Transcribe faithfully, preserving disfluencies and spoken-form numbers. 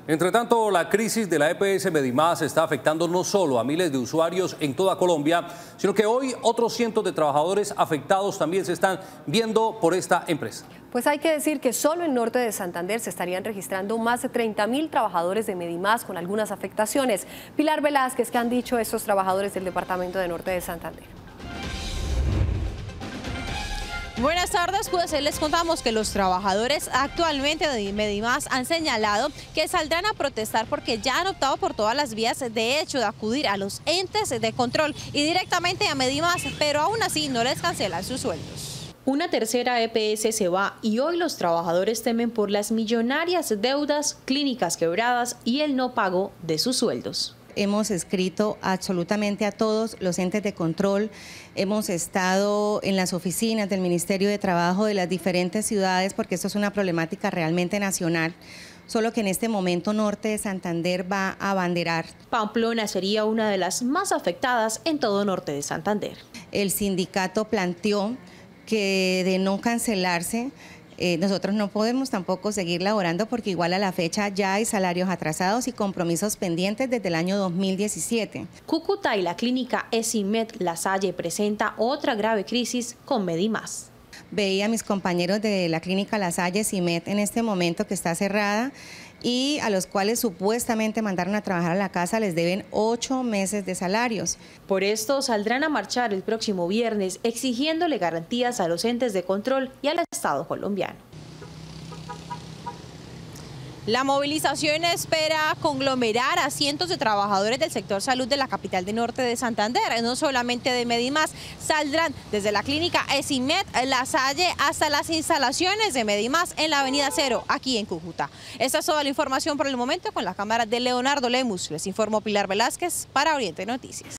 Entre tanto, la crisis de la E P S Medimás está afectando no solo a miles de usuarios en toda Colombia, sino que hoy otros cientos de trabajadores afectados también se están viendo por esta empresa. Pues hay que decir que solo en Norte de Santander se estarían registrando más de treinta mil trabajadores de Medimás con algunas afectaciones. Pilar Velázquez, ¿qué han dicho estos trabajadores del departamento de Norte de Santander? Buenas tardes, pues les contamos que los trabajadores actualmente de Medimás han señalado que saldrán a protestar porque ya han optado por todas las vías de hecho de acudir a los entes de control y directamente a Medimás, pero aún así no les cancelan sus sueldos. Una tercera E P S se va y hoy los trabajadores temen por las millonarias deudas, clínicas quebradas y el no pago de sus sueldos. Hemos escrito absolutamente a todos los entes de control, hemos estado en las oficinas del Ministerio de Trabajo de las diferentes ciudades porque esto es una problemática realmente nacional, solo que en este momento Norte de Santander va a abanderar. Pamplona sería una de las más afectadas en todo Norte de Santander. El sindicato planteó que de no cancelarse, Eh, nosotros no podemos tampoco seguir laborando porque igual a la fecha ya hay salarios atrasados y compromisos pendientes desde el año dos mil diecisiete. Cúcuta y la clínica Esimed La Salle presenta otra grave crisis con Medimás. Veía a mis compañeros de la clínica La Salle Esimed en este momento que está cerrada y a los cuales supuestamente mandaron a trabajar a la casa les deben ocho meses de salarios. Por esto saldrán a marchar el próximo viernes exigiéndole garantías a los entes de control y al Estado colombiano. La movilización espera conglomerar a cientos de trabajadores del sector salud de la capital de Norte de Santander, no solamente de Medimás, saldrán desde la clínica Esimed La Salle hasta las instalaciones de Medimás en la avenida Cero, aquí en Cúcuta. Esta es toda la información por el momento con la cámara de Leonardo Lemus. Les informó Pilar Velázquez para Oriente Noticias.